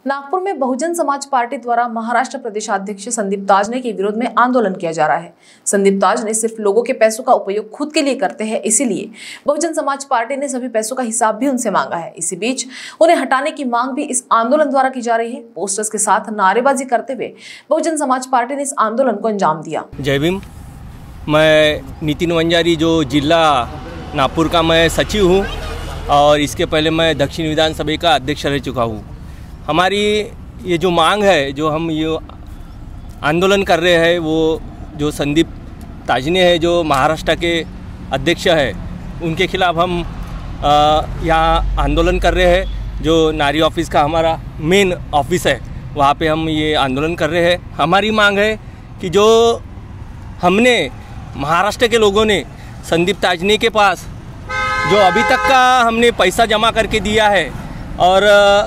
नागपुर में बहुजन समाज पार्टी द्वारा महाराष्ट्र प्रदेशाध्यक्ष संदीप ताजने के विरोध में आंदोलन किया जा रहा है। संदीप ताजने सिर्फ लोगों के पैसों का उपयोग खुद के लिए करते हैं, इसीलिए बहुजन समाज पार्टी ने सभी पैसों का हिसाब भी उनसे मांगा है। इसी बीच उन्हें हटाने की मांग भी इस आंदोलन द्वारा की जा रही है। पोस्टर्स के साथ नारेबाजी करते हुए बहुजन समाज पार्टी ने इस आंदोलन को अंजाम दिया। जय भीम। मैं नितिन वंजारी जो जिला नागपुर का मैं सचिव हूँ और इसके पहले मैं दक्षिण विधानसभा का अध्यक्ष रह चुका हूँ। हमारी ये जो मांग है, जो हम ये आंदोलन कर रहे हैं, वो जो संदीप ताजने है जो महाराष्ट्र के अध्यक्ष है, उनके खिलाफ़ हम यहाँ आंदोलन कर रहे हैं। जो नारी ऑफिस का हमारा मेन ऑफिस है, वहाँ पे हम ये आंदोलन कर रहे हैं। हमारी मांग है कि जो हमने महाराष्ट्र के लोगों ने संदीप ताजने के पास जो अभी तक का हमने पैसा जमा करके दिया है, और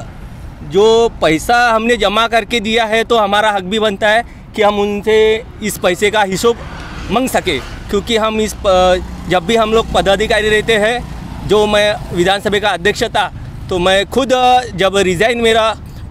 जो पैसा हमने जमा करके दिया है तो हमारा हक भी बनता है कि हम उनसे इस पैसे का हिसाब मांग सके। क्योंकि हम जब भी हम लोग पदाधिकारी रहते हैं, जो मैं विधानसभा का अध्यक्ष था, तो मैं खुद जब रिज़ाइन मेरा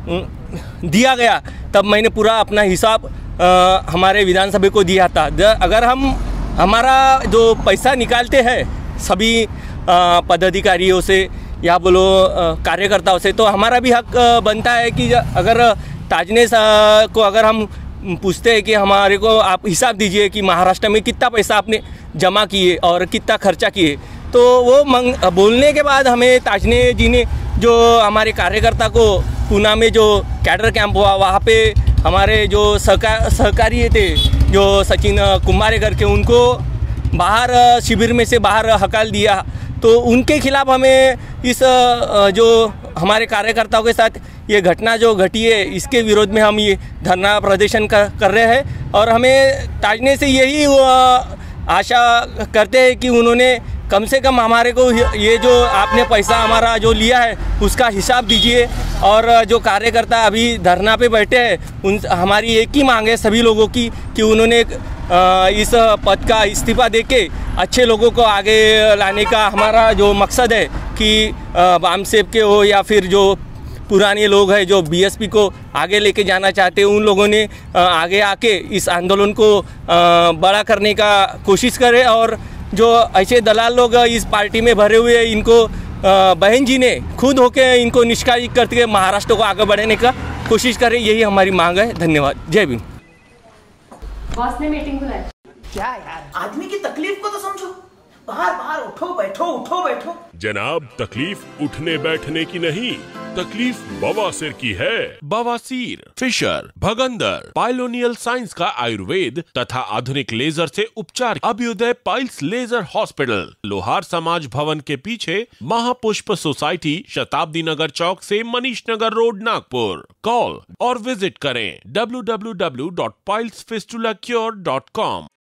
दिया गया तब मैंने पूरा अपना हिसाब हमारे विधानसभा को दिया था। अगर हम हमारा जो पैसा निकालते हैं सभी पदाधिकारियों से या बोलो कार्यकर्ताओं से, तो हमारा भी हक बनता है कि अगर ताजने को अगर हम पूछते हैं कि हमारे को आप हिसाब दीजिए कि महाराष्ट्र में कितना पैसा आपने जमा किए और कितना खर्चा किए, तो वो बोलने के बाद हमें ताजने जी ने जो हमारे कार्यकर्ता को पूना में जो कैडर कैंप हुआ, वहाँ पे हमारे जो सहकारी थे जो सचिन कुमारे करके, उनको बाहर शिविर में से बाहर हकाल दिया। तो उनके खिलाफ हमें इस जो हमारे कार्यकर्ताओं के साथ ये घटना जो घटी है, इसके विरोध में हम ये धरना प्रदर्शन कर रहे हैं। और हमें ताजने से यही आशा करते हैं कि उन्होंने कम से कम हमारे को ये जो आपने पैसा हमारा जो लिया है उसका हिसाब दीजिए। और जो कार्यकर्ता अभी धरना पे बैठे हैं, उन हमारी एक ही मांग है सभी लोगों की कि उन्होंने इस पद का इस्तीफा देके अच्छे लोगों को आगे लाने का हमारा जो मकसद है कि वामसेब के हो या फिर जो पुराने लोग हैं जो बीएसपी को आगे लेके जाना चाहते हैं, उन लोगों ने आगे आके इस आंदोलन को बड़ा करने का कोशिश करें। और जो ऐसे दलाल लोग इस पार्टी में भरे हुए हैं, इनको बहन जी ने खुद होके इनको निष्कासित करके महाराष्ट्र को आगे बढ़ाने का कोशिश करें, यही हमारी मांग है। धन्यवाद। जय भीम। बॉस ने मीटिंग बुलाई। क्या यार, आदमी की तकलीफ को तो समझो। बाहर बाहर उठो बैठो। जनाब, तकलीफ उठने बैठने की नहीं, तकलीफ बवासीर की है। बवासीर, फिशर, भगंदर, पाइलोनियल साइंस का आयुर्वेद तथा आधुनिक लेजर से उपचार। अभ्युदय पाइल्स लेजर हॉस्पिटल, लोहार समाज भवन के पीछे, महापुष्प सोसाइटी, शताब्दी नगर चौक से मनीष नगर रोड, नागपुर। कॉल और विजिट करें www.pilesfistulacure.com।